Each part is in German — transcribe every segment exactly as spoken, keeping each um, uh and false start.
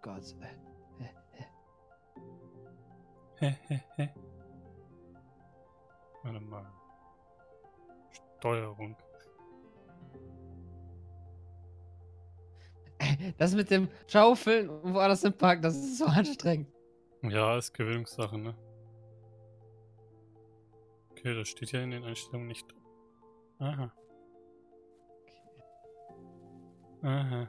Gott. Hehehe. Warte mal. Steuerung. Das mit dem Schaufeln und woanders im Park, das ist so anstrengend. Ja, ist Gewöhnungssache, ne? Okay, das steht ja in den Einstellungen nicht. Aha. Aha.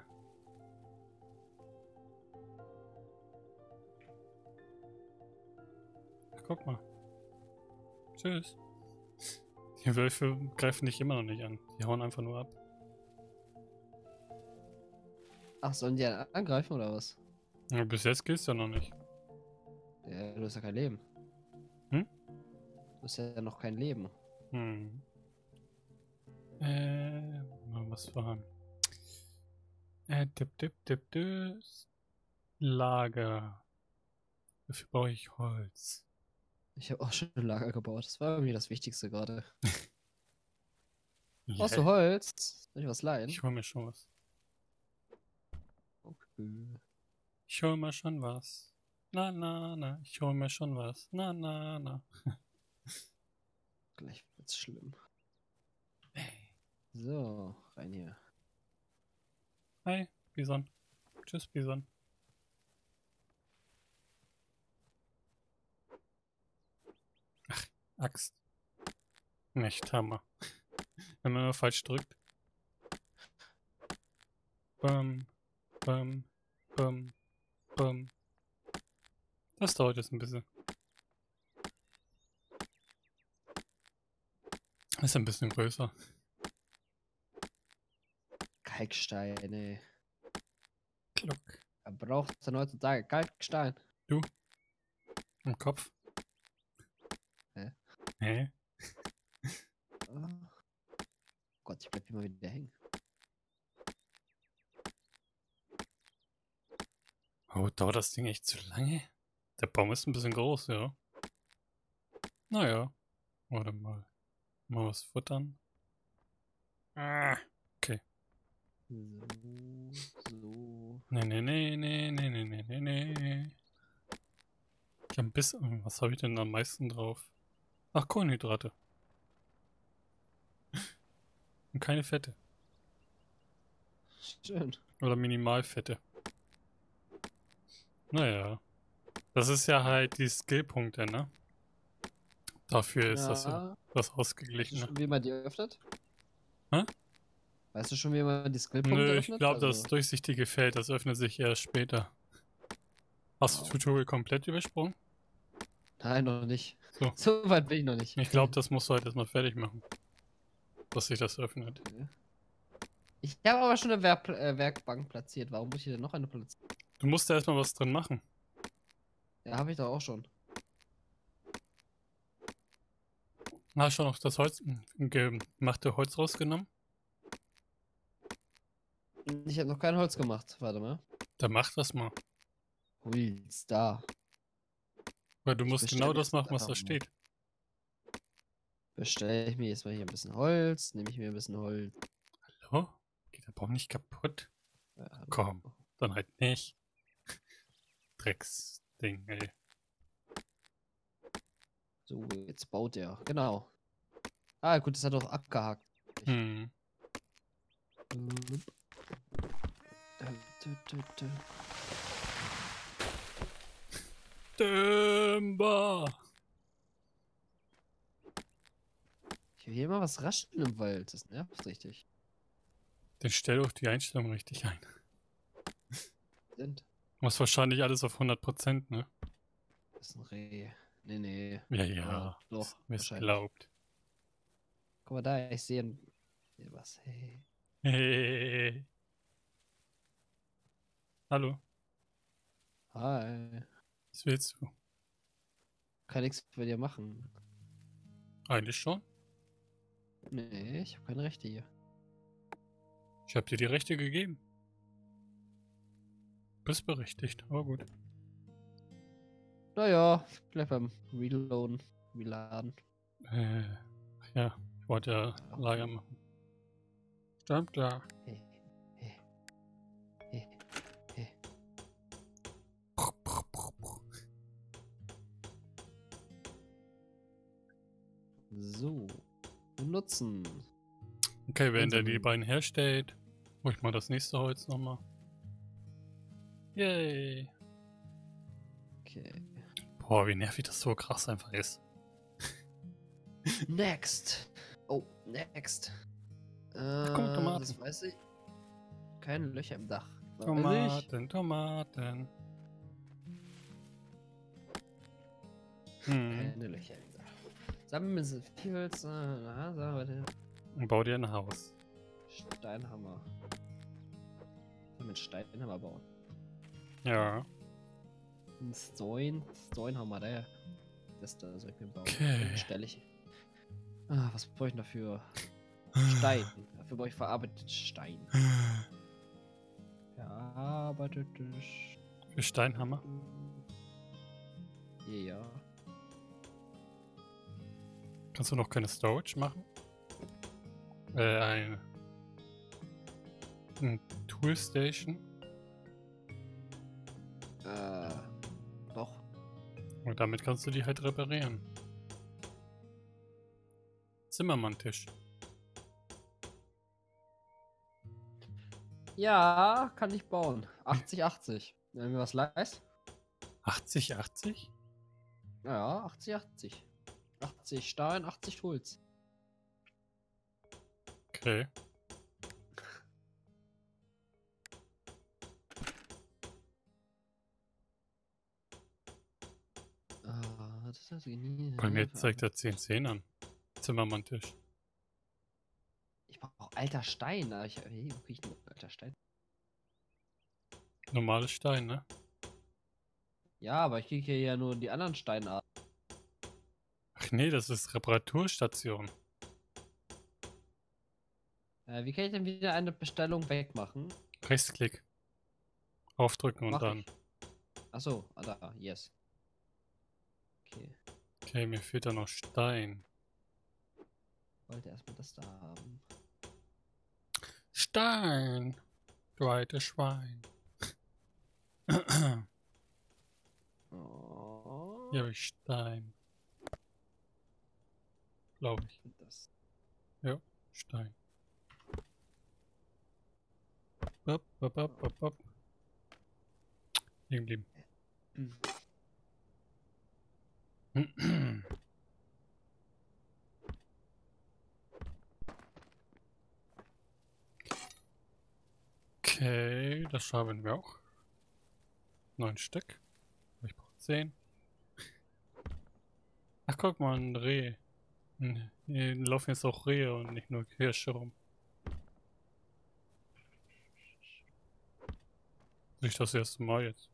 Ach, guck mal. Tschüss. Die Wölfe greifen dich immer noch nicht an. Die hauen einfach nur ab. Ach, sollen die einen angreifen oder was? Ja, bis jetzt geht's ja noch nicht. Ja, du hast ja kein Leben. Hm? Du hast ja noch kein Leben. Hm. Äh, mal was war. Äh, dip, dip, dip, dip. Lager. Dafür brauche ich Holz. Ich habe auch schon ein Lager gebaut. Das war irgendwie das Wichtigste gerade. Ja, Brauchst du Holz? Soll ich was leihen? ich hol mir schon was. Okay. Ich hol mir schon was. Na, na, na. Ich hol mir schon was. Na, na, na. Gleich wird's schlimm. So, rein hier. Hi, Bison. Tschüss, Bison. Ach, Axt. Nicht Hammer. Wenn man nur falsch drückt. Bam, bam, bam, bam. Das dauert jetzt ein bisschen. Ist ein bisschen größer. Kalksteine. Kluck. Er braucht denn heutzutage Kalkstein. Du? Im Kopf? Hä? Hä? Oh Gott, ich bleib hier mal wieder hängen. Oh, dauert das Ding echt zu lange? Der Baum ist ein bisschen groß, ja. Naja. Warte mal. Mal was futtern. Ah. Okay. So, so. Nee, nee, nee, nee, nee, nee, nee, nee, nee. Ich hab ein bisschen. Was habe ich denn am meisten drauf? Ach, Kohlenhydrate. Und keine Fette. Schön. Oder Minimalfette. Naja. Das ist ja halt die Skillpunkte, ne? Dafür ist das ja Ja. was Weißt du Ausgeglichener. schon, wie man die öffnet? Hä? Weißt du schon, wie man die Skillpunkte Nö, öffnet? ich glaube, Also- das durchsichtige Feld, das öffnet sich erst später. Hast du Wow. Tutorial komplett übersprungen? Nein, noch nicht. So. So weit bin ich noch nicht. Ich glaube, das musst du halt erstmal fertig machen. Dass sich das öffnet. Ich habe aber schon eine Werk äh, Werkbank platziert. Warum muss ich denn noch eine platzieren? Du musst da erstmal was drin machen. Ja, habe ich doch auch schon. Hast du noch das Holz, gemachte Holz rausgenommen? Ich habe noch kein Holz gemacht. Warte mal. Dann mach das mal. Holz, da. Weil du Ich musst bestell genau mir das jetzt machen, was einfach da mal. steht. Bestelle ich mir jetzt mal hier ein bisschen Holz. Nehme ich mir ein bisschen Holz. Hallo? Geht der Baum nicht kaputt? Ja, hallo. Komm, dann halt nicht. Drecksding, ey. So, jetzt baut er. Genau. Ah, gut, das hat doch abgehakt. Hm. Dümber! Ich höre hier immer was rascheln im Wald. Das nervt richtig. Dann stell doch die Einstellung richtig ein. Sind. Du hast wahrscheinlich alles auf hundert Prozent, ne? Das ist ein Reh. Nee, nee. Ja, ja. Aber doch, Mir wahrscheinlich. glaubt. Guck mal da, ich sehe ein... sehe was. Hey. Hey. Hallo, Hi. was willst du? Kann nichts bei dir machen. Eigentlich schon. Nee, ich habe keine Rechte hier. Ich habe dir die Rechte gegeben. Bist berechtigt, aber gut. Naja, ich bleib beim Reloaden. Reladen. Äh, ja, ich wollte ja Lager machen. Stimmt, klar. Hey, hey, hey, hey. So. Benutzen. Okay, wenn der die Einsammeln. beiden herstellt, hol ich mal das nächste Holz nochmal. Yay. Okay. Boah, wie nervig das so krass einfach ist. Next. Oh, next. Äh, guck, Tomaten. das weiß ich. Keine Löcher im Dach. Das weiß ich. Tomaten, Tomaten. Hm. Keine Löcher im Dach. Sammeln Sie viel Holz. Na, so, warte. Und bau dir ein Haus. Steinhammer. Mit Steinhammer bauen. Ja. Ein Stein. Steinhammer, der. Das da soll ich mir bauen. Okay. Den stelle ich. Ah, was brauche ich dafür? Stein. Dafür brauche ich verarbeitetes Stein. Verarbeitetes. Für Steinhammer. Ja. Kannst du noch keine Storage machen? Äh, ein, ein Toolstation. Äh. Doch. Und damit kannst du die halt reparieren. Zimmermann-Tisch. Ja, kann ich bauen. achtzig, achtzig. Wenn mir was leist. achtzig, achtzig? Ja, achtzig, achtzig. achtzig Stein, achtzig Holz. Okay. Ah, das ist das nie. Bei mir zeigt er zehn zehn an. Zimmermann-Tisch. Ich brauche alter Stein. aber Ich, hey, wo krieg ich denn alter Stein? Normales Stein, ne? Ja, aber ich kriege hier ja nur die anderen Steinarten. Ach nee, das ist Reparaturstation. Äh, wie kann ich denn wieder eine Bestellung wegmachen? Rechtsklick. Aufdrücken und Mach dann. ich. Achso, ah, da, yes. Okay. Okay, mir fehlt da noch Stein. Ich wollte erstmal das da haben. Stein! Du altes Schwein. Oh. Hier habe ich Stein. Glaube ich. Das. Ja, Stein. Bop, bop, bop, bop, bop. Liegen geblieben. Okay, das haben wir auch. Neun Stück. Ich brauche zehn. Ach, guck mal, ein Reh. Hier laufen jetzt auch Rehe und nicht nur Hirsche rum. Nicht das erste Mal jetzt.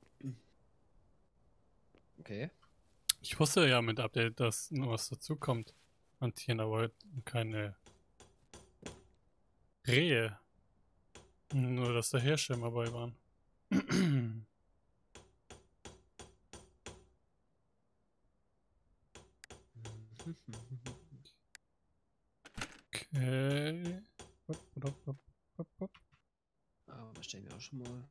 Okay. Ich wusste ja mit Update, dass nur was dazukommt an Tieren, aber keine Rehe. Nur, dass da Hirsche immer bei waren. Okay. Hopp, hopp, hopp, hopp, hopp. Aber bestellen wir auch schon mal.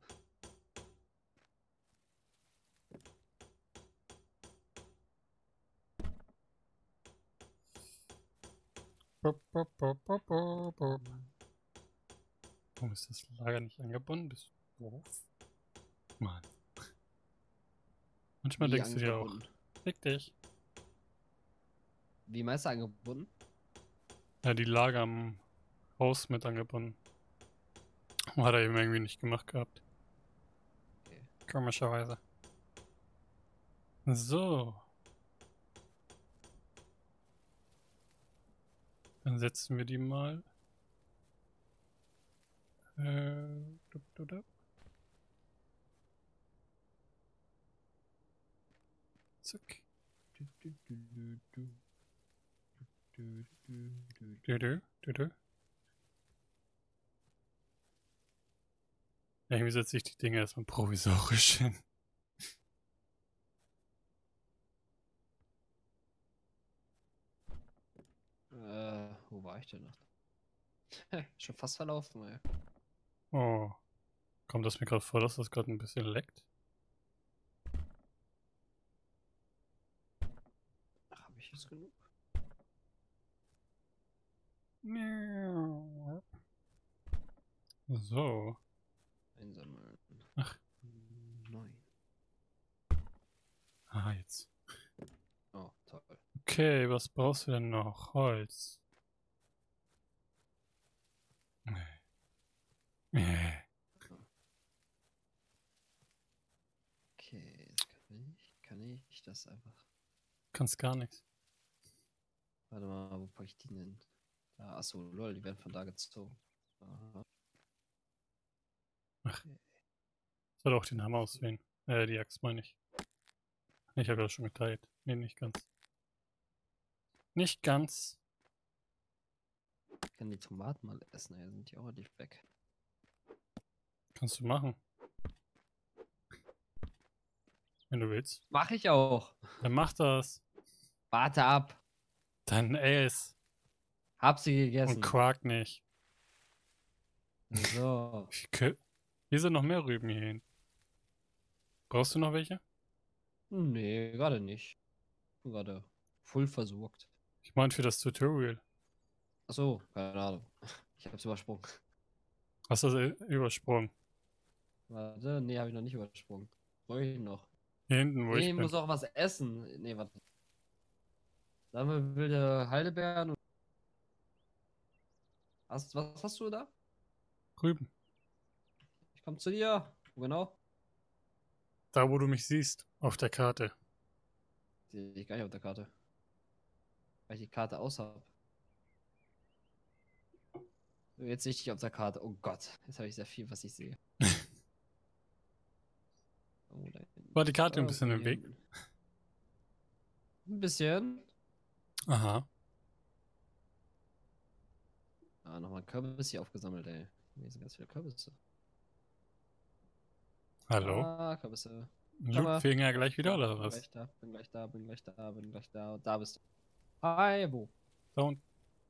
Bop, bop, bop, bop, bop, bop. Warum ist das Lager nicht angebunden? Bist du doof? Mann. Manchmal Wie denkst du dir auch, angebunden? fick dich. Wie meinst du angebunden? Ja, die Lager am Haus mit angebunden. Hat er eben irgendwie nicht gemacht gehabt. Okay. Komischerweise. So. Dann setzen wir die mal. Äh, dup, dup, dup. Zack. Du, du, du, du, du. Du, du, du, du. Du, du, du, du. Irgendwie setze ich die Dinge erstmal provisorisch hin. Äh, wo war ich denn noch? Schon fast verlaufen, ey. Oh. Kommt das mir gerade vor, dass das gerade ein bisschen leckt? Ach, hab ich jetzt genug? So. Einsammeln. Ach. Neun. Ah, jetzt. Oh, toll. Okay, was brauchst du denn noch? Holz. Nee. Nee. Okay, das kann ich. Kann ich das einfach. Kannst gar nichts. Warte mal, wo packe ich die denn? Da, achso, lol, die werden von da gezogen. Aha. Ach. Soll auch den Hammer auswählen. Äh, die Axt meine ich. Ich habe ja schon geteilt. Nee, nicht ganz. Nicht ganz. Ich kann die Tomaten mal essen, ey, sind die auch ordentlich weg. Kannst du machen. Wenn du willst. Mach ich auch. Dann mach das. Warte ab. Dann ess. Hab sie Und gegessen. Quark nicht. So. Hier sind noch mehr Rüben hier hin. Brauchst du noch welche? Nee, gerade nicht. Bin gerade voll versorgt. Ich meine für das Tutorial. Achso, keine Ahnung. Ich hab's übersprungen. Hast du das übersprungen? Warte, nee, habe ich noch nicht übersprungen. Brauche ich noch. Hier hinten, wo Nee, ich ich bin. muss auch was essen. Nee, warte. Sammel wilde Heidelbeeren. Hast, was hast du da? Rüben. Ich komm zu dir. Wo genau? Da, wo du mich siehst. Auf der Karte. Sehe ich gar nicht auf der Karte. Weil ich die Karte aus habe. Jetzt sehe ich dich auf der Karte. Oh Gott, jetzt habe ich sehr viel, was ich sehe. Oh, da hinten. War die Karte ein Oh, bisschen im hier Weg? hinten. Ein bisschen. Aha. Ah, nochmal Kürbis hier aufgesammelt, ey. Hier sind ganz viele Kürbisse. Hallo? Ah, Kürbisse. Luke fehlen ja gleich wieder, oder Bin was? gleich da, bin gleich da, bin gleich da, bin gleich da. Da bist du. Hi, wo? Da unten.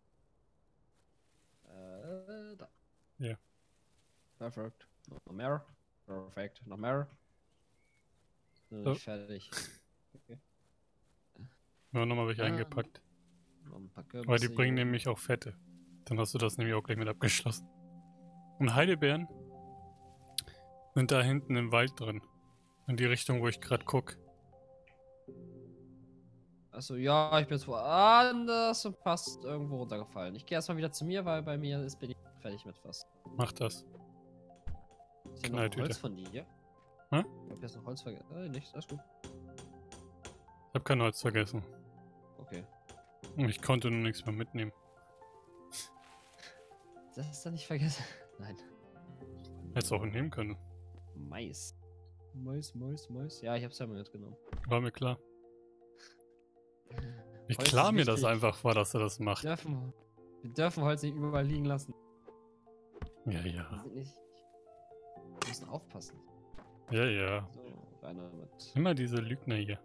Äh, da. Ja. Perfekt. Noch mehr. Perfekt. Noch mehr. Noch So. nicht fertig. Okay. Wir haben nochmal welche Ah, eingepackt. noch ein paar Weil die Kürbisse bringen hier oben. nämlich auch Fette. Dann hast du das nämlich auch gleich mit abgeschlossen. Und Heidelbeeren sind da hinten im Wald drin. In die Richtung, wo ich gerade gucke. Achso, ja, ich bin jetzt woanders und fast irgendwo runtergefallen. Ich gehe erstmal wieder zu mir, weil bei mir ist, bin ich fertig mit fast. Mach das. Ist hier noch Knalltüte. Holz von dir? Hä? Ich hab jetzt noch Holz vergessen. Äh, nichts, alles gut. Ich habe kein Holz vergessen. Okay. Ich konnte nur nichts mehr mitnehmen. Das ist doch nicht vergessen. Nein. Hättest auch nehmen können. Mais. Mais, Mais, Mais. Ja, ich hab's ja mal mitgenommen. War mir klar. Wie Holz klar ist mir das wichtig. einfach war, dass er das macht. Wir dürfen, wir dürfen Holz nicht überall liegen lassen. Ja, Wir ja. sind nicht. Wir müssen aufpassen. Ja, ja. So, reiner mit. Immer diese Lügner hier.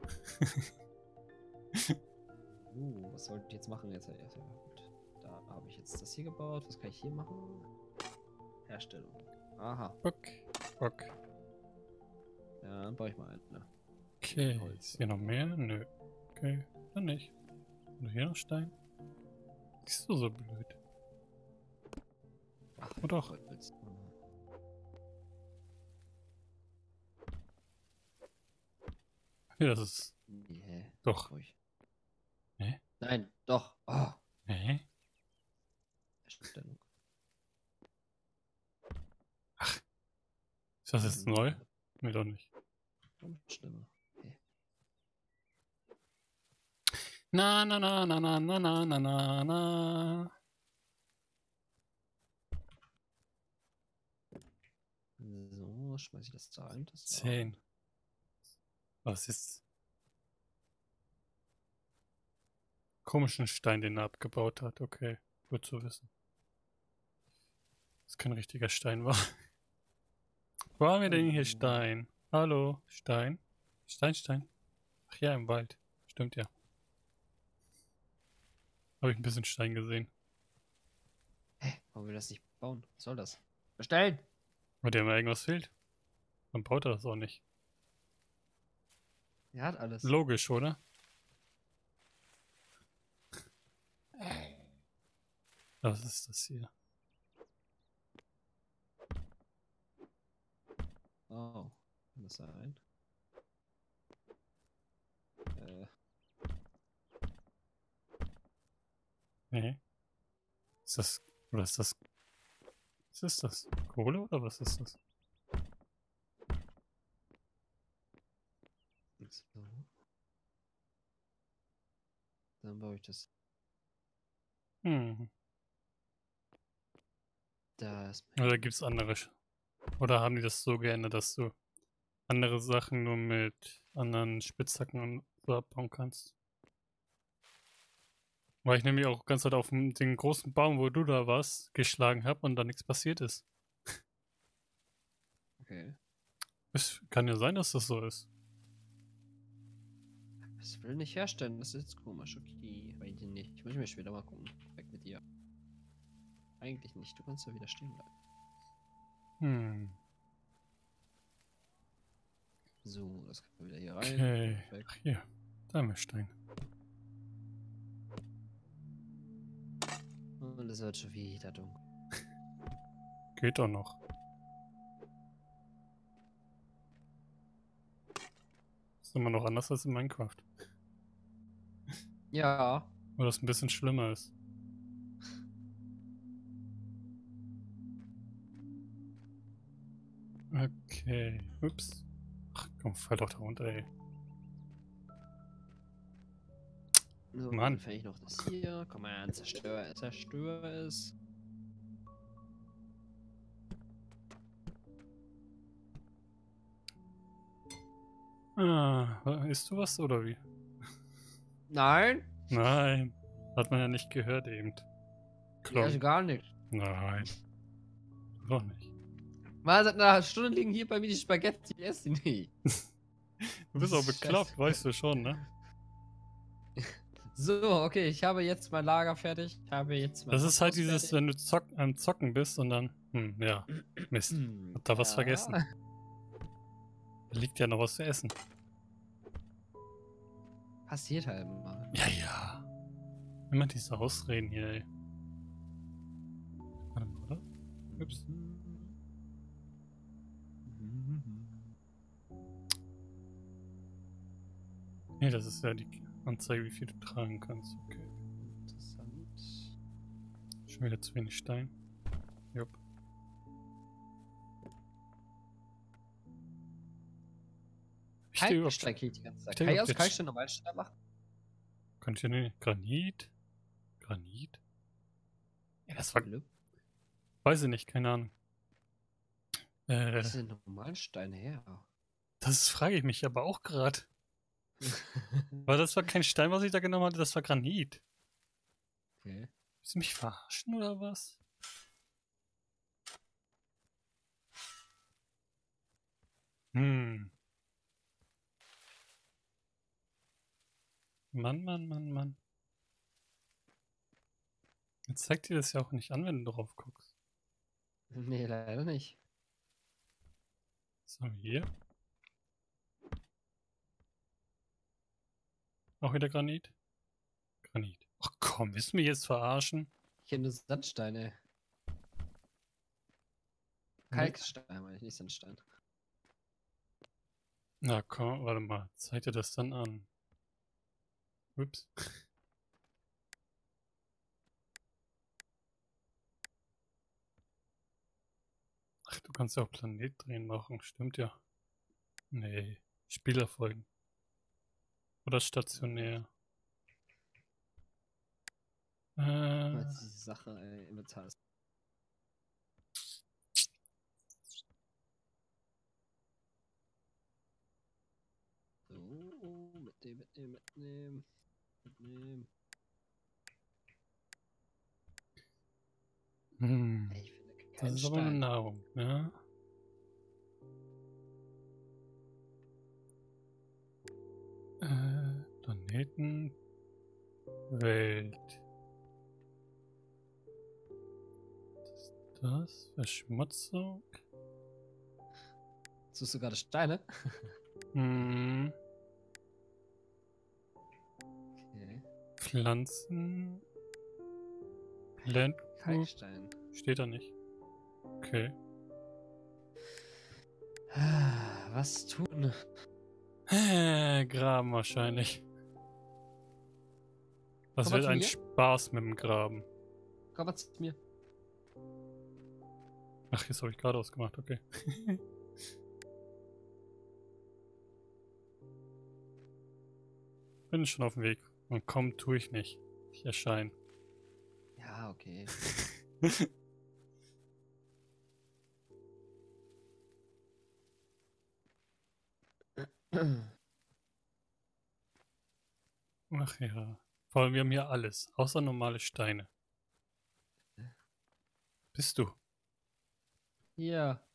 Uh, was sollte ich jetzt machen? Jetzt, ja, ja, gut. Da habe ich jetzt das hier gebaut. Was kann ich hier machen? Herstellung. Aha. Bock. Bock. Ja, dann baue ich mal einen. Ne? Okay. Holz. Ist hier noch mehr? Nö. Okay. Dann nicht. Und hier noch Stein? Bist du so blöd? Ach, Oh, doch. Holz. Ja, das ist. Nee, hä? Doch. Ruhig. Hä? Nein, doch. Oh. Hä? Herstellung. Ist das jetzt neu? Nee, doch nicht. Schlimmer. Okay. Na, na, na, na, na, na, na, na, na, na. So, schmeiß ich das da rein. Das da. Zehn. Was ist? Komischen Stein, den er abgebaut hat. Okay, gut zu wissen. Das kein richtiger Stein war. Wo haben wir denn hier Stein? Hallo, Stein? Stein, Stein. Ach ja, im Wald. Stimmt ja. Habe ich ein bisschen Stein gesehen. Hä? Warum will das nicht bauen? Was soll das? Bestellen! Aber der mal irgendwas fehlt. Dann baut er das auch nicht. Er hat alles. Logisch, oder? Was ist das hier? Oh, kann das sein? Äh, Nee. Ist das. Oder ist das. Was ist das? Kohle oder was ist das? so. Dann baue ich das. Hm. Da ist Oder gibt es andere? Sch- Oder haben die das so geändert, dass du andere Sachen nur mit anderen Spitzhacken und so abbauen kannst? Weil ich nämlich auch ganz halt auf den, den großen Baum, wo du da warst, geschlagen habe und da nichts passiert ist. okay. Es kann ja sein, dass das so ist. Das will nicht herstellen, das ist jetzt komisch. Okay, bei dir nicht. Ich muss mir später mal gucken. Weg mit dir. Eigentlich nicht, du kannst ja wieder stehen bleiben. Hm. So, das kann wieder hier rein. Okay. Perfekt. Ach hier. Daimelstein. Und es wird schon wieder dunkel. Geht doch noch. Ist immer noch anders als in Minecraft. Ja. Oder es ein bisschen schlimmer ist. Okay. Ups. Ach komm, fall doch da runter, ey. So, Mann. dann fände ich noch das hier. Komm mal, zerstör, zerstör es. Ah, isst du was oder wie? Nein. Nein. Hat man ja nicht gehört eben. Ja, also Klong. gar nicht. Nein. Doch nicht. Mal seit einer Stunde liegen hier bei mir die Spaghetti. Ich esse die nicht. Du bist auch Scheiße. bekloppt, weißt du schon, ne? So, okay, ich habe jetzt mein Lager fertig. Ich habe jetzt mein Das ist halt Haus dieses, fertig. wenn du zock, am Zocken bist und dann, hm, ja, Mist, hab da was Ja. vergessen. Da liegt ja noch was zu essen. Passiert halt mal. Ja, ja. Immer diese Ausreden hier, ey. Warte mal, oder? Ups. Nee, das ist ja die Anzeige, wie viel du tragen kannst. Okay. Interessant. Schon wieder zu wenig Stein. Jupp. Ich stehe überhaupt. Kalkstein krieg ich die ganze Zeit. stehe Kann ich überhaupt aus jetzt- Kalkstein Normalstein machen? Kann ich ja nicht. Granit? Granit? Ja, das war. Glück. Weiß ich nicht, keine Ahnung. Äh, Was sind normalen Steine her? das frage ich mich aber auch gerade. Weil das war kein Stein, was ich da genommen hatte, das war Granit. Okay. Willst du mich verarschen oder was? Hm. Mann, Mann, Mann, Mann. Jetzt zeigt dir das ja auch nicht an, wenn du drauf guckst. Nee, leider nicht. So, hier. Auch wieder Granit? Granit. Ach komm, willst du mich jetzt verarschen? Ich kenne nur Sandsteine. Kalkstein meine ich, nicht Sandstein. Na komm, warte mal. Zeig dir das dann an. Ups. Ach, du kannst ja auch Planet drehen machen, stimmt ja. Nee, Spielerfolgen. Oder stationär. Äh, Weil diese Sache äh, Inventar ist. So, mitnehmen, mitnehmen, mitnehmen. Mitnehmen. hm, Ey, ich finde das keinen ist aber eine Stein. Nahrung, ne? Äh, Planeten. Welt. Was ist das? Verschmutzung. Suchst du gerade Steine? Hm, Okay. Pflanzen. Land Kalkstein. steht da nicht. Okay. Was tun? Äh, Graben wahrscheinlich. Das Komm mal wird zu ein mir. Spaß mit dem Graben. Komm mal zu mir. Ach, jetzt habe ich gerade ausgemacht, okay. Bin schon auf dem Weg. Und komm, tue ich nicht. Ich erscheine. Ja, okay. Ach ja. Vor allem, wir haben hier alles, außer normale Steine. Bist du? Ja.